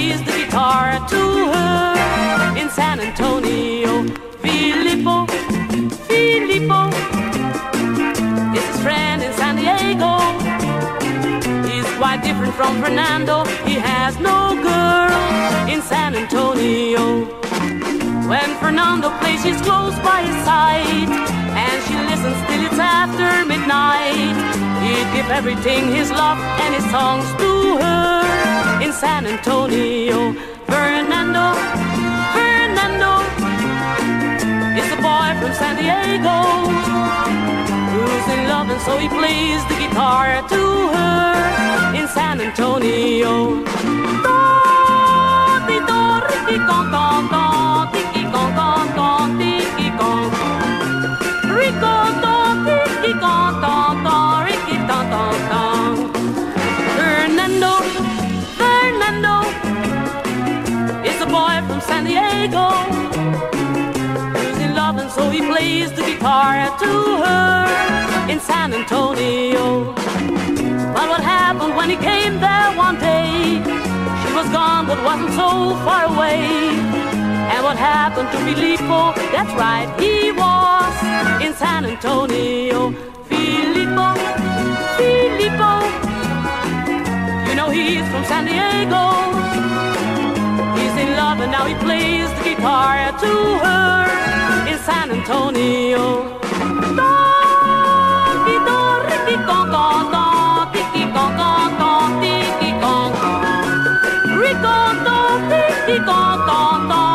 plays the guitar to her in San Antonio. Filippo, Filippo is his friend in San Diego. He's quite different from Fernando. He has no girl in San Antonio. When Fernando plays, she's close by his side, and she listens till it's after midnight. He'd give everything, his love and his songs to her in San Antonio. Fernando, Fernando is a boy from San Diego who's in love, and so he plays the guitar to her in San Antonio. Fernando, Fernando is a boy from San Diego who's in love, and so he plays the guitar to her in San Antonio. But what happened when he came there one day? She was gone but wasn't so far away. And what happened to Filippo? That's right, he was in San Antonio. Filippo, Filippo, you know he's from San Diego. He's in love and now he plays the guitar to her in San Antonio. Rico,